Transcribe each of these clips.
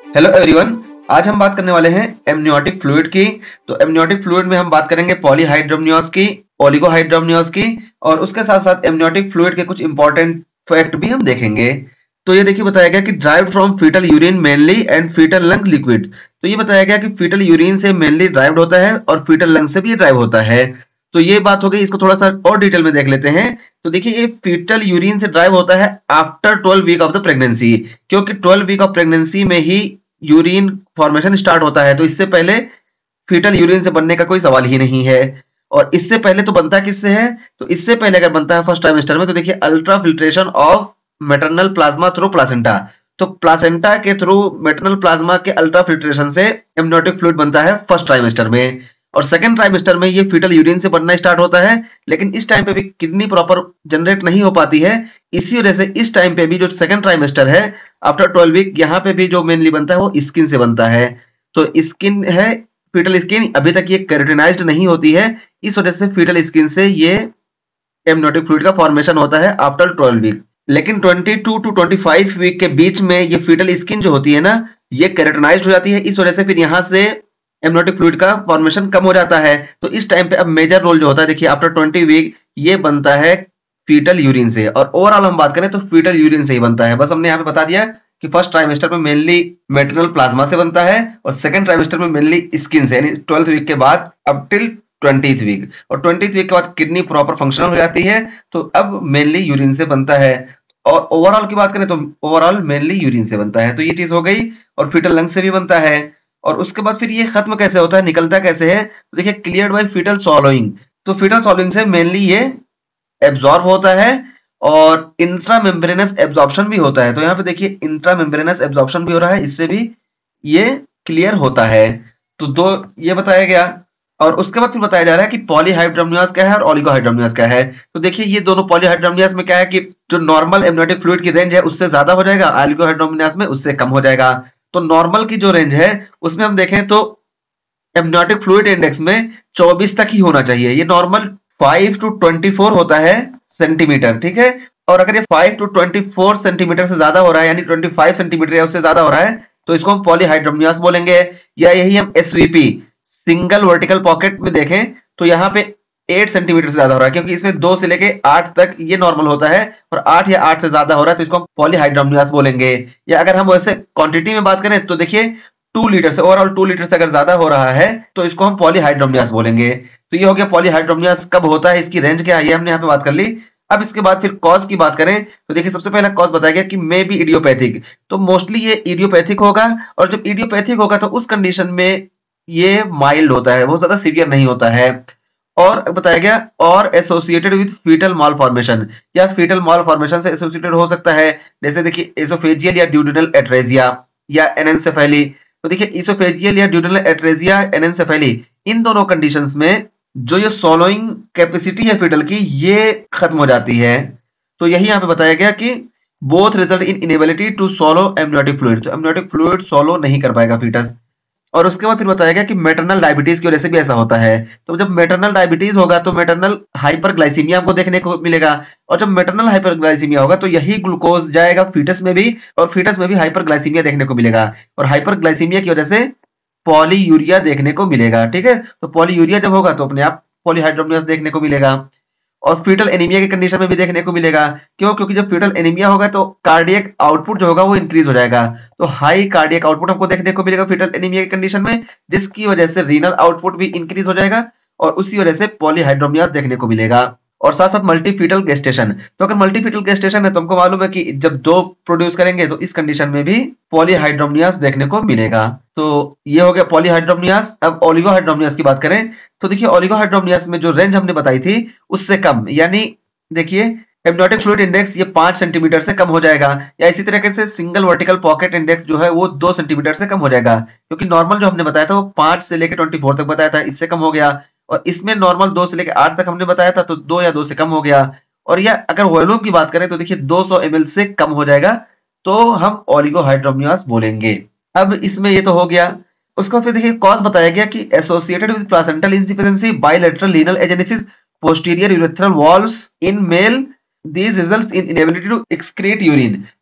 Hello everyone. आज हम बात करने वाले हैं एमनियोटिक फ्लूइड की। तो एमनियोटिक फ्लूइड में हम बात करेंगे पॉलीहाइड्रोमनियोस की, ओलिगोहाइड्रोमनियोस की, और उसके साथ साथ एमनियोटिक फ्लूइड के कुछ इंपॉर्टेंट फैक्ट भी हम देखेंगे। तो ये देखिए बताया गया कि derived from fetal urine mainly and fetal lung liquid. तो ये बताया गया कि फीटल यूरिन से मेनली ड्राइव्ड होता है और फीटल लंग से भी ड्राइव होता है। तो ये बात हो गई, इसको थोड़ा सा और डिटेल में देख लेते हैं। तो देखिए ये फीटल यूरिन से ड्राइव होता है after 12 week of the pregnancy, क्योंकि 12 वीक ऑफ प्रेगनेंसी में ही यूरिन फॉर्मेशन स्टार्ट होता है। तो इससे पहले फीटल यूरिन से बनने का कोई सवाल ही नहीं है। और इससे पहले तो बनता किससे है? तो इससे पहले अगर बनता है फर्स्ट ट्राइमेस्टर में, तो देखिए ultra filtration of maternal plasma through placenta. तो प्लासेंटा के थ्रू मेटरनल प्लाज्मा के अल्ट्रा फिल्ट्रेशन से एमनियोटिक फ्लूइड बनता है फर्स्ट ट्राइमेस्टर में। और सेकंड ट्राइमेस्टर में ये फीटल यूरिन से बनना स्टार्ट होता है, लेकिन इस टाइम पे भी किडनी प्रॉपर जनरेट नहीं हो पाती है। इसी वजह से इस टाइम पे भी जो सेकंड ट्राइमेस्टर है आफ्टर 12 वीक, यहाँ पे भी जो मेनली बनता है वो स्किन से बनता है। तो स्किन है, फीटल स्किन अभी तक ये केराटिनाइज्ड नहीं होती है, इस वजह से फीटल स्किन से ये एमनियोटिक फ्लूइड का फॉर्मेशन होता है आफ्टर 12 वीक। लेकिन 22 टू 25 वीक के बीच में ये फीटल स्किन जो होती है ना, ये केराटिनाइज्ड हो जाती है। इस वजह से फिर यहाँ से एमनियोटिक फ्लूइड का फॉर्मेशन कम हो जाता है। तो इस टाइम पे अब मेजर रोल जो होता है, देखिए आफ्टर 20 वीक ये बनता है फीटल यूरिन से। और ओवरऑल हम बात करें तो फीटल यूरिन से ही बनता है। बस हमने यहाँ पे बता दिया कि फर्स्ट ट्राइमेस्टर में मेनली मेटरनल प्लाज्मा से बनता है और सेकंड ट्राइमेस्टर में मेनली स्किन से, यानी 12th वीक के बाद अप टिल 20th वीक। और 20th वीक के बाद किडनी प्रॉपर फंक्शनल हो जाती है, तो अब मेनली यूरिन से बनता है। और ओवरऑल की बात करें तो ओवरऑल मेनली यूरिन से बनता है। तो ये चीज हो गई। और फीटल लंग से भी बनता है। और उसके बाद फिर ये खत्म कैसे होता है, निकलता कैसे है? तो देखिए क्लियर्ड बाय फीटल सॉलोइंग। तो फीटल सॉलोइंग से मेनली ये एब्जॉर्ब होता है और इंट्रा मेम्ब्रेनस एब्जॉर्प्शन भी होता है। तो यहाँ पे देखिए इंट्रा मेम्ब्रेनस एब्जॉर्प्शन भी हो रहा है, इससे भी ये क्लियर होता है। तो दो ये बताया गया। और उसके बाद फिर बताया जा रहा है कि पॉलीहाइड्रोमनियास क्या है और ओलिगोहाइड्रोमनियास क्या है। तो देखिए ये दोनों पॉलीहाइड्रोमनियास में क्या है कि जो नॉर्मल एमनियोटिक फ्लूइड की रेंज है उससे ज्यादा हो जाएगा, ओलिगोहाइड्रोमनियास में उससे कम हो जाएगा। तो नॉर्मल की जो रेंज है उसमें हम देखें तो एमनियोटिक फ्लूइड इंडेक्स में 24 तक ही होना चाहिए। ये नॉर्मल 5 टू 24 होता है सेंटीमीटर, ठीक है। और अगर ये 5 टू 24 सेंटीमीटर से ज्यादा हो रहा है, यानी 25 सेंटीमीटर या उससे ज्यादा हो रहा है, तो इसको हम पॉलीहाइड्रोमनियास बोलेंगे। या यही हम एसवीपी सिंगल वर्टिकल पॉकेट में देखें तो यहाँ पे 8 सेंटीमीटर से ज्यादा हो रहा है, क्योंकि इसमें 2 से लेके 8 तक ये नॉर्मल होता है। और 8 या 8 से ज्यादा हो रहा है तो इसको हम पॉलीहाइड्रोमनियास बोलेंगे। या अगर हम वैसे क्वांटिटी में बात करें तो देखिए 2 लीटर से, ओवरऑल 2 लीटर से अगर ज्यादा हो रहा है तो इसको हम पॉलीहाइड्रोमनियास बोलेंगे। तो ये हो गया पॉलीहाइड्रोमनियास कब होता है, इसकी रेंज क्या है, ये हमने यहाँ पे बात कर ली। अब इसके बाद फिर कॉज की बात करें तो देखिए सबसे पहला कॉज बताया गया कि मे बी इडियोपैथिक। तो मोस्टली ये इडियोपैथिक होगा। और जब इडियोपैथिक होगा तो उस कंडीशन में ये माइल्ड होता है, बहुत ज्यादा सीवियर नहीं होता है। और बताया गया और associated with fetal malformation, या फीटल माल फॉर्मेशन से एसोसिएटेड हो सकता है। जैसे देखिए एसोफेजियल या ड्यूडेनल एट्रेजिया या एनेंसेफेली। तो देखिए इसोफेजियल या ड्यूडेनल एट्रेजिया, एनेंसेफेली, इन दोनों कंडीशंस में जो ये सोलोइंग कैपेसिटी है फीटल की, ये खत्म हो जाती है। तो यही यहाँ पे बताया गया कि both result in inability to swallow amniotic fluid. तो एमनियोटिक फ्लूइड सोलो नहीं कर पाएगा फीटस। और उसके बाद फिर बताया गया कि मैटरनल डायबिटीज की वजह से भी ऐसा होता है। तो जब मैटरनल डायबिटीज होगा तो मैटरनल हाइपरग्लाइसीमिया हमको देखने को मिलेगा। और जब मैटरनल हाइपरग्लाइसीमिया होगा तो यही ग्लूकोज जाएगा फीटस में भी, और फीटस में भी हाइपरग्लाइसीमिया देखने को मिलेगा। और हाइपरग्लाइसीमिया की वजह से पॉलीयूरिया देखने को मिलेगा, ठीक है। तो पॉलीयूरिया जब होगा तो अपने आप पॉलीहाइड्रोमनियास देखने को मिलेगा। और फीटल एनीमिया की कंडीशन में भी देखने को मिलेगा। क्यों? क्योंकि जब फीटल एनीमिया होगा तो कार्डियक आउटपुट जो होगा वो इंक्रीज हो जाएगा। तो हाई कार्डियक आउटपुट हमको देखने को मिलेगा फीटल एनीमिया की कंडीशन में, जिसकी वजह से रीनल आउटपुट भी इंक्रीज हो जाएगा और उसी वजह से पॉलीहाइड्रोमियास देखने को मिलेगा। और साथ साथ मल्टीफीटल गेस्टेशन। तो अगर मल्टीफीटल गेस्टेशन है तो हमको मालूम है कि जब दो प्रोड्यूस करेंगे तो इस कंडीशन में भी पॉलीहाइड्रोमियास देखने को मिलेगा। तो ये हो गया पॉलीहाइड्रोमियास। अब ओलिगोहाइड्रोमियास की बात करें तो देखिए ओलिगोहाइड्रोमियास में जो रेंज हमने बताई थी उससे कम, यानी देखिए एमनियोटिक फ्लूइड इंडेक्स ये 5 सेंटीमीटर से कम हो जाएगा। या इसी तरीके से सिंगल वर्टिकल पॉकेट इंडेक्स जो है वो 2 सेंटीमीटर से कम हो जाएगा, क्योंकि नॉर्मल जो हमने बताया था वो 5 से लेकर 24 तक बताया था, इससे कम हो गया। और इसमें नॉर्मल 2 से लेकर 8 तक हमने बताया था, तो 2 या 2 से कम हो गया। और या अगर वॉल्यूम की बात करें तो देखिए 200 ml से कम हो जाएगा, तो हम ओलिगोहाइड्रोमियास बोलेंगे। अब इसमें ये तो हो गया। उसको फिर देखिए कॉज बताया गया कि associated with placental insufficiency bilateral renal agenesis posterior urethral valves in male, these results in inability to excrete urine।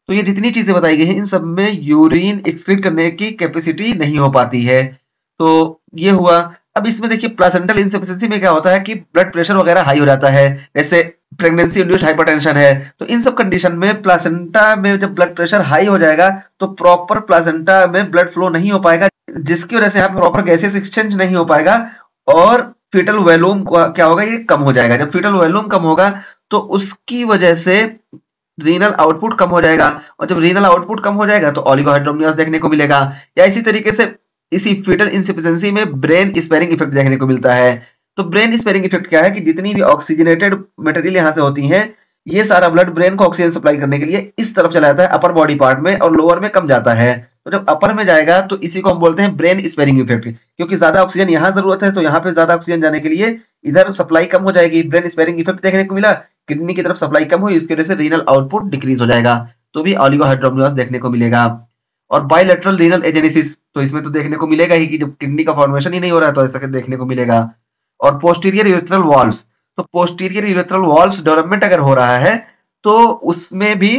तो ये जितनी चीजें बताई गई हैं इन सब में यूरिन एक्सक्रीट करने की कैपेसिटी नहीं हो पाती है। तो ये हुआ। अब इसमें देखिए प्लासेंटल इंसफिशिएंसी में क्या होता है कि ब्लड प्रेशर वगैरह हाई हो जाता है, जैसे प्रेगनेंसी इंड्यूस्ड हाइपरटेंशन है। तो इन सब कंडीशन में प्लासेंटा में जब ब्लड प्रेशर हाई हो जाएगा तो प्रॉपर प्लासेंटा में ब्लड फ्लो नहीं हो पाएगा, जिसकी वजह से यहाँ पे प्रॉपर गैसेस एक्सचेंज नहीं हो पाएगा और फीटल वॉल्यूम क्या होगा, ये कम हो जाएगा। जब फीटल वॉल्यूम कम होगा तो उसकी वजह से रीनल आउटपुट कम हो जाएगा, और जब रीनल आउटपुट कम हो जाएगा तो ओलिगोहाइड्रोमियास देखने को मिलेगा। या इसी तरीके से इसी फीटल इंसफिशिएंसी में ब्रेन स्पेयरिंग इफेक्ट देखने को मिलता है। तो ब्रेन स्पेयरिंग इफेक्ट क्या है कि जितनी भी ऑक्सीजनेटेड मटेरियल यहाँ से होती है, ये सारा ब्लड ब्रेन को ऑक्सीजन सप्लाई करने के लिए इस तरफ चला जाता है अपर बॉडी पार्ट में, और लोअर में कम जाता है। तो जब अपर में जाएगा तो इसी को हम बोलते हैं ब्रेन स्पेयरिंग इफेक्ट, क्योंकि ज्यादा ऑक्सीजन यहाँ जरूरत है तो यहाँ पे ज्यादा ऑक्सीजन जाने के लिए इधर सप्लाई कम हो जाएगी। ब्रेन स्पेयरिंग इफेक्ट देखने को मिला, किडनी की तरफ सप्लाई कम हुई, इसकी वजह से रीनल आउटपुट डिक्रीज हो जाएगा, तो भी ओलिगोहाइड्रोमियास देखने को मिलेगा। और बायलैटरल रीनल एजेनेसिस, तो इसमें तो देखने को मिलेगा ही कि जब किडनी का फॉर्मेशन ही नहीं हो रहा है तो ऐसा देखने को मिलेगा। और पोस्टीरियर यूरेथ्रल वॉल्व्स, तो पोस्टीरियर यूरेथ्रल वॉल्व्स डेवलपमेंट अगर हो रहा है तो उसमें भी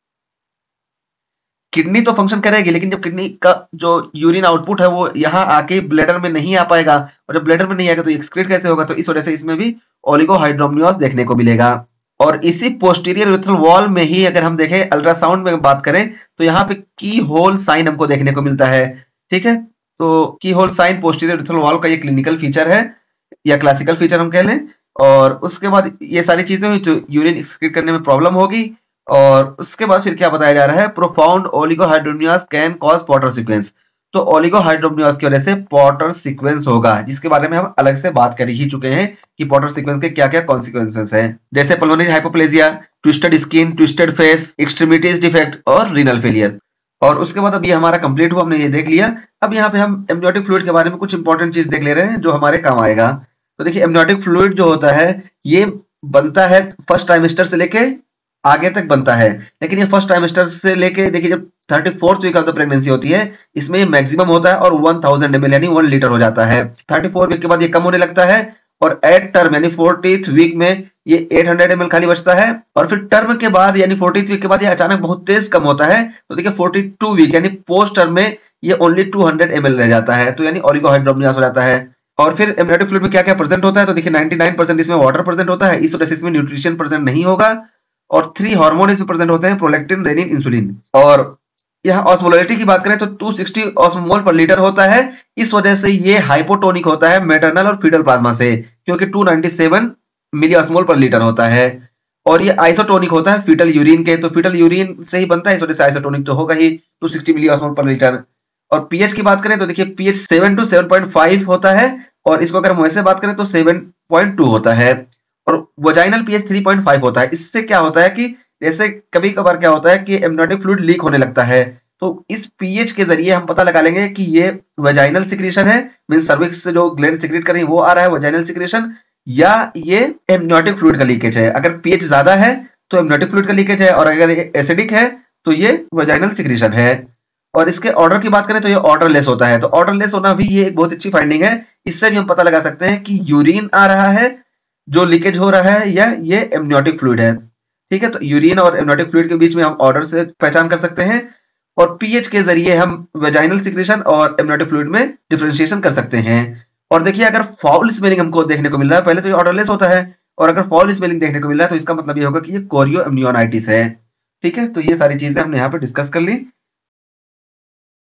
किडनी तो फंक्शन करेगी, लेकिन जब किडनी का जो यूरिन आउटपुट है वो यहाँ आके ब्लैडर में नहीं आ पाएगा, और जब ब्लैडर में नहीं आएगा तो एक्सक्रीट कैसे होगा, तो इस वजह से इसमें भी ओलिगोहाइड्रोमियास देखने को मिलेगा। और इसी पोस्टीरियर यूरेथ्रल वॉल में ही अगर हम देखें अल्ट्रासाउंड में बात करें तो यहाँ पे की होल साइन हमको देखने को मिलता है। ठीक है, तो keyhole sign posterior urethral valve का ये क्लिनिकल फीचर है या क्लासिकल फीचर हम कह लें। और उसके बाद ये सारी चीजें हुई जो यूरिन एक्सक्रीट करने में प्रॉब्लम होगी। और उसके बाद फिर क्या बताया जा रहा है, profound oligohydramnios can cause Potter sequence. तो ओलिगोहाइड्रोमियास की वजह से पॉटर सीक्वेंस होगा, जिसके बारे में हम अलग से बात कर ही चुके हैं कि पॉटर सीक्वेंस के क्या क्या कॉन्सिक्वेंसेस हैं, जैसे pulmonary hypoplasia, twisted skin, twisted face, extremities defect और रीनल फेलियर। और उसके बाद अब ये हमारा कंप्लीट हुआ, हमने ये देख लिया। अब यहाँ पे हम एमनियोटिक फ्लूइड के बारे में कुछ इंपॉर्टेंट चीज देख ले रहे हैं जो हमारे काम आएगा। तो देखिए एमनियोटिक फ्लूइड जो होता है ये बनता है फर्स्ट ट्राइमेस्टर से लेके आगे तक बनता है, लेकिन ये फर्स्ट ट्राइमेस्टर से लेके देखिए जब 34th week of the pregnancy होती है इसमें ये मैक्सिमम होता है और 1000 ml यानी 1 लीटर हो जाता है। 34 वीक के बाद ये कम होने लगता है और एट टर्म यानी 40th वीक में ये 800 ml खाली बचता है, और फिर टर्म के बाद यानी 40th वीक के बाद ये अचानक बहुत तेज कम होता है। तो देखिए 42 वीक यानी पोस्ट टर्म में ये ओनली 200 ml रह जाता है, तो यानी ओलिगोहाइड्रोमियास हो जाता है। और फिर एमनियोटिक फ्लूइड में क्या क्या प्रेजेंट होता है, तो देखिए 99% इसमें वाटर प्रेजेंट होता है, इस वजह से इसमें न्यूट्रिशन प्रेजेंट नहीं होगा। और 3 हार्मोन इसमें प्रेजेंट होते हैं, प्रोलैक्टिन, रेनिन, इंसुलिन। और यहाँ ऑस्मोलरिटी की बात करें तो 260 ऑस्मोल पर लीटर होता है, इस वजह से ये हाइपोटोनिक होता है मैटरनल और फीटल प्लाज्मा से, क्योंकि 297 मिली ऑस्मोल पर लीटर होता है। और ये आइसोटोनिक होता है फीटल यूरिन के, तो फीटल यूरिन से ही बनता है, इस वजह से आइसोटोनिक तो होगा ही 260 मिली ऑस्मोल पर लीटर। और पीएच की बात करें तो देखिए पीएच 7 to 7.5 होता है, और इसको अगर हम वैसे बात करें तो 7.2 होता है। और वजाइनल पीएच 3.5 होता है। इससे क्या होता है कि जैसे कभी कभार क्या होता है कि एमनियोटिक फ्लूइड लीक होने लगता है, तो इस पीएच के जरिए हम पता लगा लेंगे कि ये वजाइनल सिक्रीशन है, मीन सर्विक्स से जो ग्लैंड सिक्रीट कर रही है वो आ रहा है वजाइनल सिक्रीशन, या ये एमनियोटिक फ्लूइड का लीकेज है। अगर पीएच ज्यादा है तो एमनियोटिक फ्लूइड का लीकेज है, और अगर एसिडिक है तो ये वजाइनल सिक्रीशन है। और इसके ऑर्डर की बात करें तो ये ऑर्डरलेस होता है, तो ऑर्डरलेस होना भी ये एक बहुत अच्छी फाइंडिंग है। इससे भी हम पता लगा सकते हैं कि यूरिन आ रहा है जो लीकेज हो रहा है या ये एमनियोटिक फ्लूइड है। ठीक है, तो यूरिन और एमनियोटिक फ्लूइड के बीच में हम ऑर्डर से पहचान कर सकते हैं, और पीएच के जरिए हम वेजाइनल सिक्रीशन और एमनियोटिक फ्लूइड में डिफरेंशिएशन कर सकते हैं। और देखिए अगर फाउल स्मेलिंग हमको देखने को मिल रहा है, पहले तो ये ऑर्डरलेस होता है, और अगर फाउल स्मेलिंग देखने को मिल रहा है तो इसका मतलब ये होगा कि ये कोरियो एमनियोनाइटिस है। ठीक है, तो ये सारी चीजें हमने यहाँ पे डिस्कस कर ली।